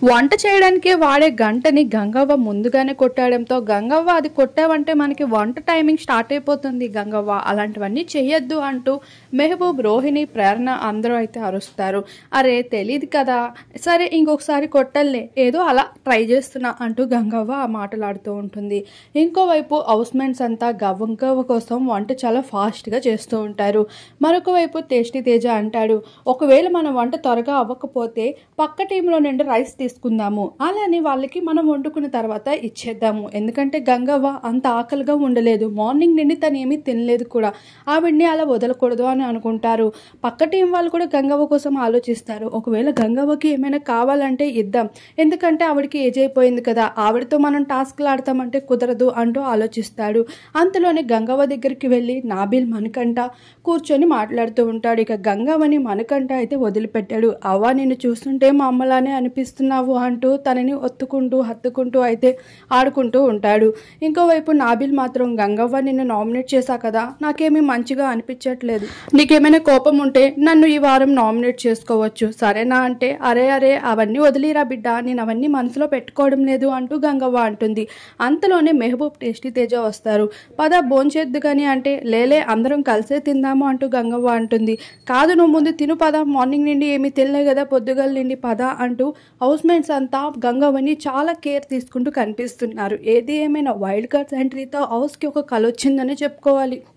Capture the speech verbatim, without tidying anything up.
వంట చేయడానికి వాడే గంటని గంగవ్వ ముందుగానే కొట్టడంతో గంగవ్వ అది కొట్టావంటే మనకి వంట టైమింగ్ స్టార్ట్ అయిపోతుంది గంగవ్వ అలాంటివన్నీ చేయొద్దు అంటూ మెహబూబ్, రోహిణి, ప్రేరణ అందరూ అయితే అరుస్తారు. అరే తెలియదు కదా, సరే ఇంకొకసారి కొట్టల్లే, ఏదో అలా ట్రై చేస్తున్నా అంటూ గంగవ్వ మాట్లాడుతూ ఉంటుంది. ఇంకోవైపు హౌస్మేట్స్ అంతా గంగవ్వ కోసం వంట చాలా ఫాస్ట్గా చేస్తూ ఉంటారు. మరొక వైపు టేస్టీ తేజ అంటాడు, ఒకవేళ మన వంట త్వరగా అవ్వకపోతే పక్క టీంలో నుండి రైస్ తీసుకుందాము, అలానే వాళ్ళకి మనం వండుకున్న తర్వాత ఇచ్చేద్దాము. ఎందుకంటే గంగవ్వ అంత ఆకలిగా ఉండలేదు, మార్నింగ్ నుండి తను ఏమీ తినలేదు కూడా, ఆవిడ్ని అలా వదలకూడదు అని అనుకుంటారు. పక్క టీం వాళ్ళు కూడా గంగవ్వ కోసం ఆలోచిస్తారు. ఒకవేళ గంగవ్వకి ఏమైనా కావాలంటే ఇద్దాం, ఎందుకంటే ఆవిడకి ఏజ్ అయిపోయింది కదా, ఆవిడతో మనం టాస్క్లు ఆడతామంటే కుదరదు అంటూ ఆలోచిస్తాడు. అంతలోనే గంగవ్వ దగ్గరికి వెళ్ళి నాబిల్, మనకంట కూర్చొని మాట్లాడుతూ ఉంటాడు. ఇక గంగవ్వని మనకంట అయితే వదిలిపెట్టాడు. అవ్వ నిన్ను చూస్తుంటే మా అమ్మలానే అనిపిస్తున్నావు అంటూ తనని ఒత్తుకుంటూ హత్తుకుంటూ అయితే ఆడుకుంటూ ఉంటాడు. ఇంకోవైపు నాబిల్ మాత్రం, గంగవ్వ నిన్ను నామినేట్ చేశా కదా, నాకేమీ మంచిగా అనిపించట్లేదు, నీకేమైనా కోపం ఉంటే నన్ను ఈ వారం నామినేట్ చేసుకోవచ్చు సరేనా అంటే, అరే అరే అవన్నీ వదిలిరా బిడ్డ, నేను అవన్నీ మనసులో పెట్టుకోవడం లేదు అంటూ గంగవ్వ అంటుంది. అంతలోనే మెహబూబ్, టేస్టీ తేజ వస్తారు. పద భోంచేద్దు కానీ అంటే, లేలే అందరం కలిసే తిందాము అంటూ గంగవ్వ అంటుంది. కాదు నువ్వు ముందు తిను పద, మార్నింగ్ నుండి ఏమీ తినలే కదా, పొద్దుగల నుండి పద అంటూ హౌస్మేట్స్ అంతా గంగవ్వని చాలా కేర్ తీసుకుంటూ కనిపిస్తున్నారు. ఏది ఏమైనా వైల్డ్ కార్డ్స్ ఎంట్రీతో హౌస్కి ఒక కళ వచ్చిందని చెప్పుకోవాలి.